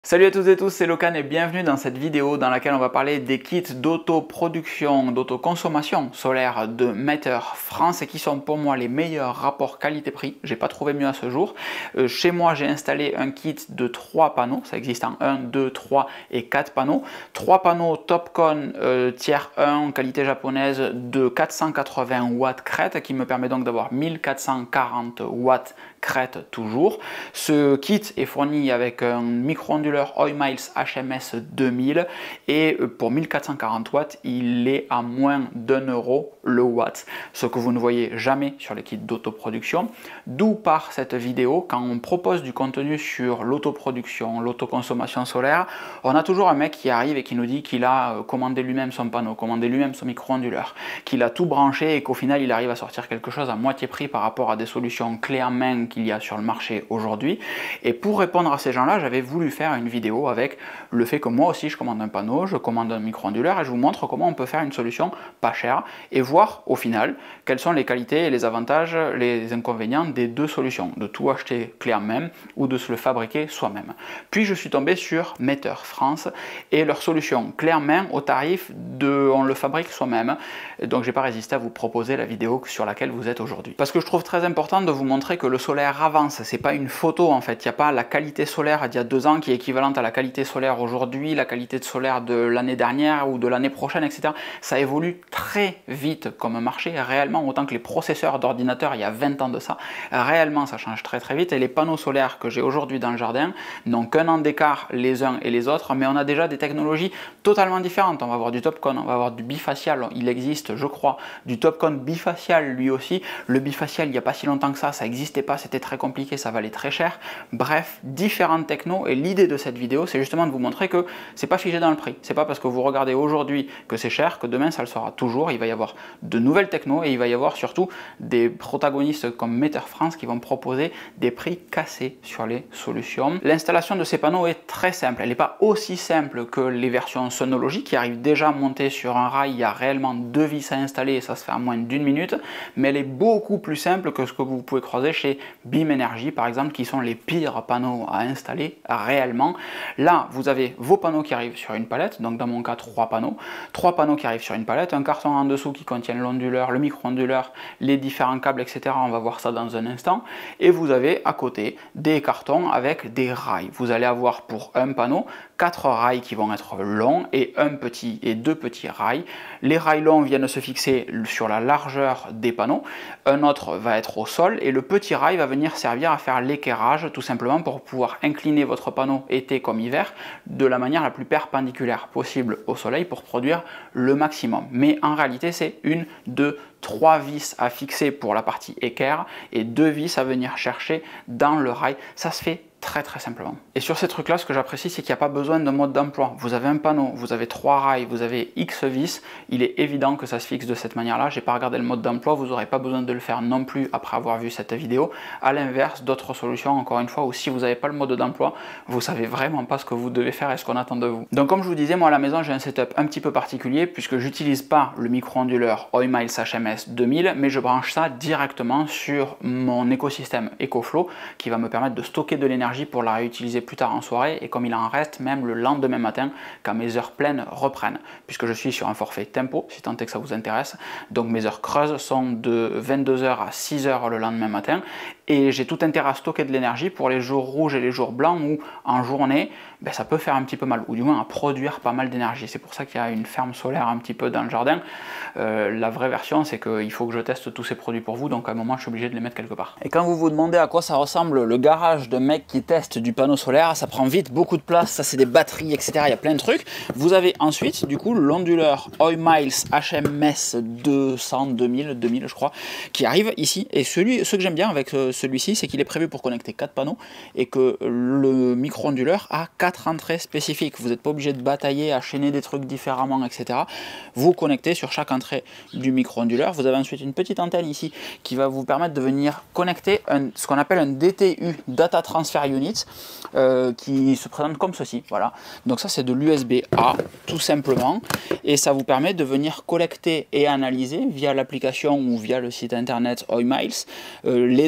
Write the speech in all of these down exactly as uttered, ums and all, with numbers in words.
Salut à toutes et tous, c'est Locan et bienvenue dans cette vidéo dans laquelle on va parler des kits d'autoproduction, d'autoconsommation solaire de Meter France et qui sont pour moi les meilleurs rapports qualité-prix. J'ai pas trouvé mieux à ce jour. Euh, chez moi, j'ai installé un kit de trois panneaux, ça existe en un, deux, trois et quatre panneaux. trois panneaux Topcon euh, tiers un, qualité japonaise de quatre cent quatre-vingts watts crête qui me permet donc d'avoir mille quatre cent quarante watts crête toujours. Ce kit est fourni avec un micro-onduleur Oimiles H M S deux mille et pour mille quatre cent quarante watts, il est à moins d'un euro le watt, ce que vous ne voyez jamais sur les kits d'autoproduction. D'où part cette vidéo, quand on propose du contenu sur l'autoproduction, l'autoconsommation solaire, on a toujours un mec qui arrive et qui nous dit qu'il a commandé lui-même son panneau, commandé lui-même son micro-onduleur, qu'il a tout branché et qu'au final il arrive à sortir quelque chose à moitié prix par rapport à des solutions clés en main qu'il y a sur le marché aujourd'hui. Et pour répondre à ces gens-là, j'avais voulu faire une vidéo avec le fait que moi aussi je commande un panneau, je commande un micro-onduleur et je vous montre comment on peut faire une solution pas chère et voir au final quelles sont les qualités et les avantages, les inconvénients des deux solutions, de tout acheter clé en main ou de se le fabriquer soi-même. Puis je suis tombé sur Meter France et leur solution clé en main au tarif de on le fabrique soi-même. Donc j'ai pas résisté à vous proposer la vidéo sur laquelle vous êtes aujourd'hui. Parce que je trouve très important de vous montrer que le solaire avance, c'est pas une photo en fait, il n'y a pas la qualité solaire d'il y a deux ans qui est équivalente à la qualité solaire aujourd'hui, la qualité de solaire de l'année dernière ou de l'année prochaine, et cetera. Ça évolue très vite comme marché, réellement, autant que les processeurs d'ordinateurs il y a vingt ans de ça, réellement ça change très très vite et les panneaux solaires que j'ai aujourd'hui dans le jardin n'ont qu'un an d'écart les uns et les autres, mais on a déjà des technologies totalement différentes. On va avoir du Topcon, on va avoir du bifacial, il existe je crois du Topcon bifacial lui aussi. Le bifacial il n'y a pas si longtemps que ça, ça n'existait pas, c'était très compliqué, ça valait très cher. Bref, différentes technos et l'idée de cette vidéo c'est justement de vous montrer que c'est pas figé dans le prix. C'est pas parce que vous regardez aujourd'hui que c'est cher que demain ça le sera toujours. Il va y avoir de nouvelles technos et il va y avoir surtout des protagonistes comme Meter France qui vont proposer des prix cassés sur les solutions. L'installation de ces panneaux est très simple. Elle n'est pas aussi simple que les versions Sonology qui arrivent déjà montées sur un rail. Il y a réellement deux vis à installer et ça se fait en moins d'une minute, mais elle est beaucoup plus simple que ce que vous pouvez croiser chez Beam Energy par exemple, qui sont les pires panneaux à installer réellement. Là, vous avez vos panneaux qui arrivent sur une palette, donc dans mon cas, trois panneaux. Trois panneaux qui arrivent sur une palette, un carton en dessous qui contient l'onduleur, le micro-onduleur, les différents câbles, et cetera. On va voir ça dans un instant. Et vous avez à côté des cartons avec des rails. Vous allez avoir pour un panneau quatre rails qui vont être longs et un petit et deux petits rails. Les rails longs viennent se fixer sur la largeur des panneaux. Un autre va être au sol et le petit rail va venir servir à faire l'équerrage tout simplement pour pouvoir incliner votre panneau été comme hiver de la manière la plus perpendiculaire possible au soleil pour produire le maximum. Mais en réalité c'est une, deux, trois vis à fixer pour la partie équerre et deux vis à venir chercher dans le rail. Ça se fait très très simplement. Et sur ces trucs là, ce que j'apprécie c'est qu'il n'y a pas besoin d'un mode d'emploi. Vous avez un panneau, vous avez trois rails, vous avez X vis, il est évident que ça se fixe de cette manière là. J'ai pas regardé le mode d'emploi, vous n'aurez pas besoin de le faire non plus après avoir vu cette vidéo. À l'inverse, d'autres solutions encore une fois où si vous n'avez pas le mode d'emploi, vous savez vraiment pas ce que vous devez faire et ce qu'on attend de vous. Donc comme je vous disais, moi à la maison j'ai un setup un petit peu particulier puisque j'utilise pas le micro-onduleur Oimiles H M S deux mille, mais je branche ça directement sur mon écosystème EcoFlow qui va me permettre de stocker de l'énergie pour la réutiliser plus tard en soirée et comme il en reste même le lendemain matin quand mes heures pleines reprennent, puisque je suis sur un forfait tempo si tant est que ça vous intéresse. Donc mes heures creuses sont de vingt-deux heures à six heures le lendemain matin et j'ai tout intérêt à stocker de l'énergie pour les jours rouges et les jours blancs où en journée ben, ça peut faire un petit peu mal ou du moins à produire pas mal d'énergie. C'est pour ça qu'il y a une ferme solaire un petit peu dans le jardin. Euh, la vraie version c'est qu'il faut que je teste tous ces produits pour vous, donc à un moment je suis obligé de les mettre quelque part. Et quand vous vous demandez à quoi ça ressemble le garage de mec qui test du panneau solaire, ça prend vite beaucoup de place, ça c'est des batteries, et cetera. Il y a plein de trucs. Vous avez ensuite du coup l'onduleur Oimiles H M S deux cents, deux mille, deux mille je crois, qui arrive ici. Et celui, ce que j'aime bien avec celui-ci, c'est qu'il est prévu pour connecter quatre panneaux et que le micro-onduleur a quatre entrées spécifiques. Vous n'êtes pas obligé de batailler, à chaîner des trucs différemment, et cetera. Vous connectez sur chaque entrée du micro-onduleur. Vous avez ensuite une petite antenne ici qui va vous permettre de venir connecter un, ce qu'on appelle un D T U, Data Transfer Unit, euh, qui se présente comme ceci. Voilà. Donc ça c'est de l'U S B A tout simplement et ça vous permet de venir collecter et analyser via l'application ou via le site internet Oimiles euh, les données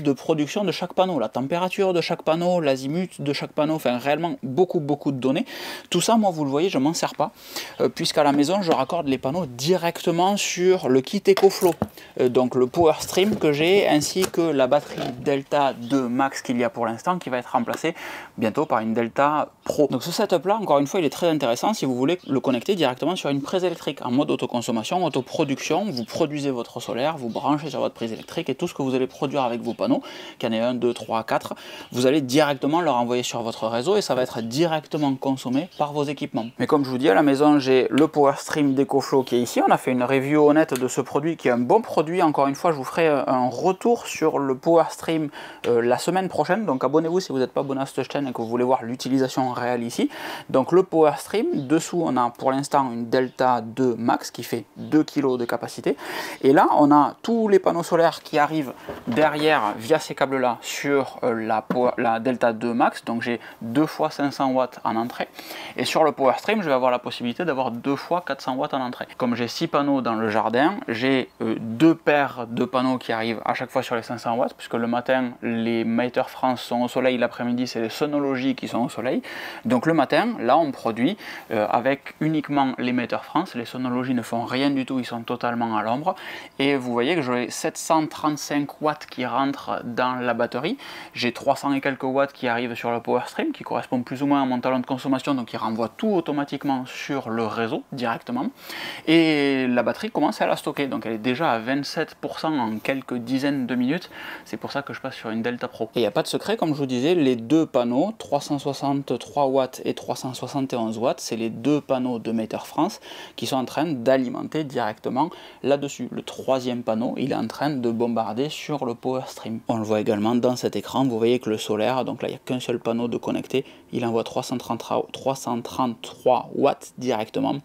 de production de chaque panneau, la température de chaque panneau, l'azimut de chaque panneau, enfin réellement beaucoup beaucoup de données. Tout ça, moi vous le voyez, je m'en sers pas, euh, puisqu'à la maison je raccorde les panneaux directement sur le kit EcoFlow, euh, donc le Power Stream que j'ai, ainsi que la batterie Delta deux Max qu'il y a pour l'instant, qui va être remplacée bientôt par une Delta Pro. Donc ce setup là, encore une fois, il est très intéressant si vous voulez le connecter directement sur une prise électrique, en mode autoconsommation, autoproduction. Vous produisez votre solaire, vous branchez sur votre prise électrique, et tout ce que vous allez produire avec vos panneaux, qu'il y en ait un, deux, trois, quatre, vous allez directement leur envoyer sur votre réseau, et ça va être directement consommé par vos équipements. Mais comme je vous dis, à la maison j'ai le Power Stream d'EcoFlow qui est ici. On a fait une review honnête de ce produit, qui est un bon produit. Encore une fois, je vous ferai un retour sur le Power Stream euh, la semaine prochaine, donc abonnez-vous si vous n'êtes pas abonné à cette chaîne et que vous voulez voir l'utilisation réelle ici. Donc le Power Stream, dessous on a pour l'instant une Delta deux Max qui fait deux kilos de capacité, et là on a tous les panneaux solaires qui arrivent derrière via ces câbles là sur euh, la, Power, la Delta deux Max. Donc j'ai deux fois cinq cents watts en entrée, et sur le Power Stream je vais avoir la possibilité d'avoir deux fois quatre cents watts en entrée. Comme j'ai six panneaux dans le jardin, j'ai euh, deux paires de panneaux qui arrivent à chaque fois sur les cinq cents watts, puisque le matin les Mater France sont au soleil, l'après-midi c'est les Sonology qui sont au soleil. Donc le matin, là on produit euh, avec uniquement les Mater France. Les Sonology ne font rien du tout, ils sont totalement à l'ombre, et vous voyez que j'ai sept cent trente-cinq watts qui rentrent dans la batterie, j'ai trois cents et quelques watts qui arrivent sur le Power Stream, qui correspond plus ou moins à mon talon de consommation, donc il renvoie tout automatiquement sur le réseau directement, et la batterie commence à la stocker, donc elle est déjà à vingt-sept pour cent en quelques dizaines de minutes. C'est pour ça que je passe sur une Delta Pro. Et il n'y a pas de secret, comme je vous disais, les deux panneaux, trois cent soixante-trois watts et trois cent soixante et onze watts, c'est les deux panneaux de Mater France qui sont en train d'alimenter directement là-dessus. Le troisième panneau, il est en train de bombarder sur le Power Stream. On le voit également dans cet écran, vous voyez que le solaire, donc là il n'y a qu'un seul panneau de connecté, il envoie trois cent trente-trois watts directement,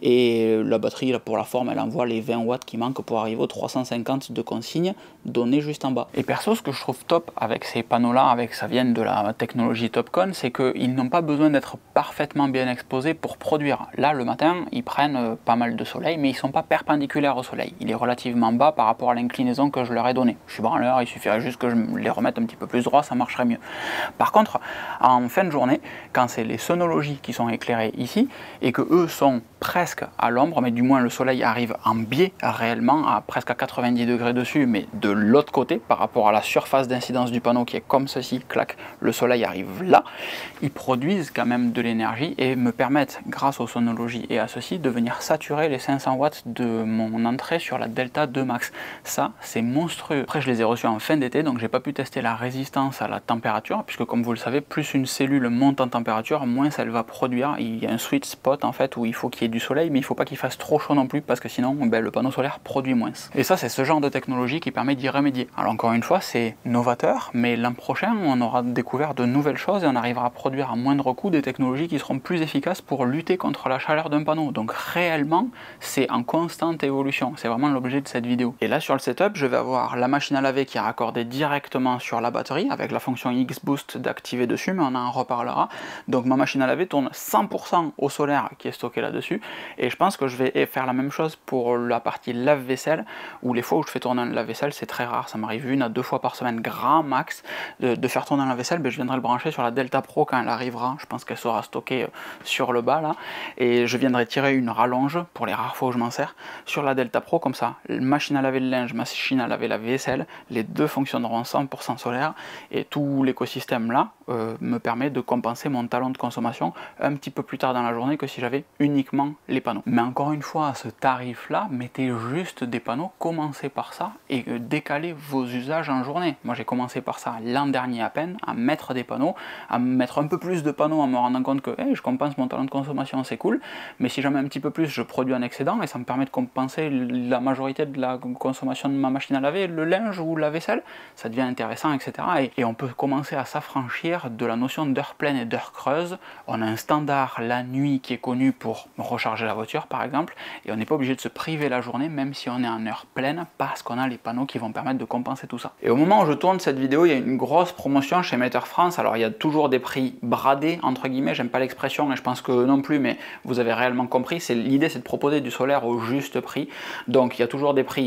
et la batterie là, pour la forme, elle envoie les vingt watts qui manquent pour arriver aux trois cent cinquante de consigne donnée juste en bas. Et perso, ce que je trouve top avec ces panneaux là, avec ça vient de la technologie Topcon, c'est qu'ils n'ont pas besoin d'être parfaitement bien exposés pour produire. Là le matin ils prennent pas mal de soleil, mais ils sont pas perpendiculaires au soleil, il est relativement bas par rapport à l'inclinaison que je leur ai donnée. Je suis branleur, il suffirait juste que je les remette un petit peu plus droit, ça marcherait mieux. Par contre, en fin de journée, quand c'est les Sonology qui sont éclairés ici, et que eux sont presque à l'ombre, mais du moins le soleil arrive en biais réellement, à presque à quatre-vingt-dix degrés dessus, mais de l'autre côté, par rapport à la surface d'incidence du panneau qui est comme ceci, clac, le soleil arrive là, ils produisent quand même de l'énergie et me permettent, grâce aux Sonology et à ceci, de venir saturer les cinq cents watts de mon entrée sur la Delta deux Max. Ça, c'est monstrueux. Après, je les ai reçus en fin d'été, donc j'ai pas pu tester la résistance à la température, puisque comme vous le savez, plus une cellule monte en température, moins elle va produire. Il y a un sweet spot en fait où il faut qu'il y ait du soleil, mais il faut pas qu'il fasse trop chaud non plus, parce que sinon ben, le panneau solaire produit moins. Et ça, c'est ce genre de technologie qui permet d'y remédier. Alors encore une fois, c'est novateur, mais l'an prochain, on aura découvert de nouvelles choses et on arrivera à produire à moindre coût des technologies qui seront plus efficaces pour lutter contre la chaleur d'un panneau. Donc réellement, c'est en constante évolution. C'est vraiment l'objet de cette vidéo. Et là, sur le setup, je vais avoir la machine à laver qui est raccordée directement sur la batterie, avec la fonction X-Boost d'activer dessus, mais on en reparlera. Donc ma machine à laver tourne cent pour cent au solaire qui est stocké là-dessus, et je pense que je vais faire la même chose pour la partie lave-vaisselle, où les fois où je fais tourner un lave-vaisselle, c'est très rare, ça m'arrive une à deux fois par semaine, grand max, de, de faire tourner un lave-vaisselle, ben, je viendrai le brancher sur la Delta Pro quand elle arrivera, je pense qu'elle sera stockée sur le bas là, et je viendrai tirer une rallonge, pour les rares fois où je m'en sers, sur la Delta Pro, comme ça, machine à laver le linge, machine à laver la vaisselle, les deux fonctionneront cent pour cent solaire, et tout l'écosystème là euh, me permet de compenser mon talon de consommation un petit peu plus tard dans la journée que si j'avais uniquement les panneaux. Mais encore une fois, à ce tarif là, mettez juste des panneaux, commencez par ça et décalez vos usages en journée. Moi j'ai commencé par ça l'an dernier à peine, à mettre des panneaux, à mettre un peu plus de panneaux en me rendant compte que hey, je compense mon talon de consommation, c'est cool, mais si j'en mets un petit peu plus, je produis un excédent et ça me permet de compenser la majorité de la consommation de ma machine à laver, le linge ou la vaisselle, ça devient intéressant, et cetera. Et, et on peut commencer à s'affranchir de la notion d'heure pleine et d'heure creuse. On a un standard la nuit qui est connu pour recharger la voiture par exemple, et on n'est pas obligé de se priver la journée même si on est en heure pleine, parce qu'on a les panneaux qui vont permettre de compenser tout ça. Et au moment où je tourne cette vidéo, il y a une grosse promotion chez Mater France. Alors il y a toujours des prix bradés entre guillemets, j'aime pas l'expression et je pense que non plus, mais vous avez réellement compris, c'est l'idée, c'est de proposer du solaire au juste prix. Donc il y a toujours des prix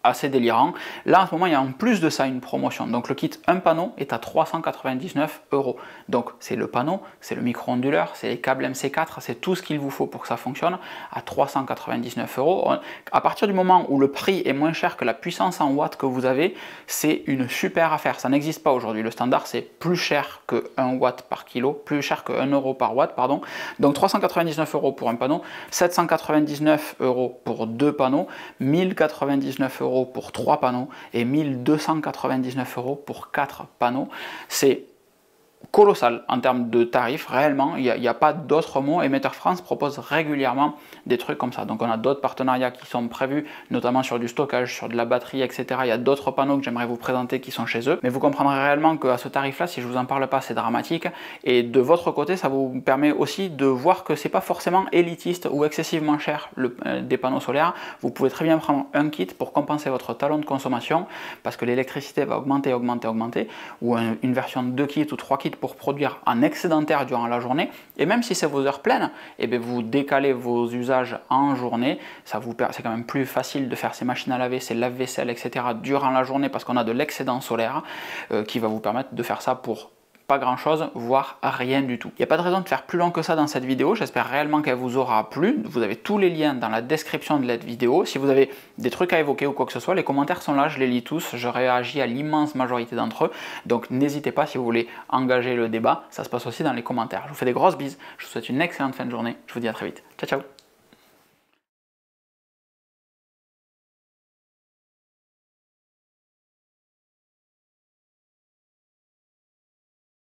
assez délirant. Là en ce moment il y a en plus de ça une promotion, donc le kit un panneau est à trois cent quatre-vingt-dix-neuf euros. Donc c'est le panneau, c'est le micro-onduleur, c'est les câbles M C quatre, c'est tout ce qu'il vous faut pour que ça fonctionne à trois cent quatre-vingt-dix-neuf euros. À partir du moment où le prix est moins cher que la puissance en watts que vous avez, c'est une super affaire. Ça n'existe pas aujourd'hui. Le standard c'est plus cher que un watt par kilo, plus cher que un euro par watt, pardon. Donc trois cent quatre-vingt-dix-neuf euros pour un panneau, sept cent quatre-vingt-dix-neuf euros pour deux panneaux, mille quatre-vingt-dix-neuf euros pour trois panneaux et mille deux cent quatre-vingt-dix-neuf euros pour quatre panneaux. C'est colossal en termes de tarifs, réellement, il n'y a, a pas d'autres mots. Emitter France propose régulièrement des trucs comme ça. Donc on a d'autres partenariats qui sont prévus, notamment sur du stockage, sur de la batterie, et cetera. Il y a d'autres panneaux que j'aimerais vous présenter qui sont chez eux. Mais vous comprendrez réellement qu'à ce tarif-là, si je vous en parle pas, c'est dramatique. Et de votre côté, ça vous permet aussi de voir que c'est pas forcément élitiste ou excessivement cher le, euh, des panneaux solaires. Vous pouvez très bien prendre un kit pour compenser votre talon de consommation, parce que l'électricité va augmenter, augmenter, augmenter, ou un, une version de deux kits ou trois kits pour produire en excédentaire durant la journée. Et même si c'est vos heures pleines, et bien vous décalez vos usages en journée. Ça vous c'est quand même plus facile de faire ces machines à laver, ces lave-vaisselle, et cetera durant la journée parce qu'on a de l'excédent solaire euh, qui va vous permettre de faire ça pour pas grand chose, voire rien du tout. Il n'y a pas de raison de faire plus long que ça dans cette vidéo, j'espère réellement qu'elle vous aura plu. Vous avez tous les liens dans la description de cette vidéo. Si vous avez des trucs à évoquer ou quoi que ce soit, les commentaires sont là, je les lis tous, je réagis à l'immense majorité d'entre eux, donc n'hésitez pas si vous voulez engager le débat, ça se passe aussi dans les commentaires. Je vous fais des grosses bises, je vous souhaite une excellente fin de journée, je vous dis à très vite. Ciao ciao.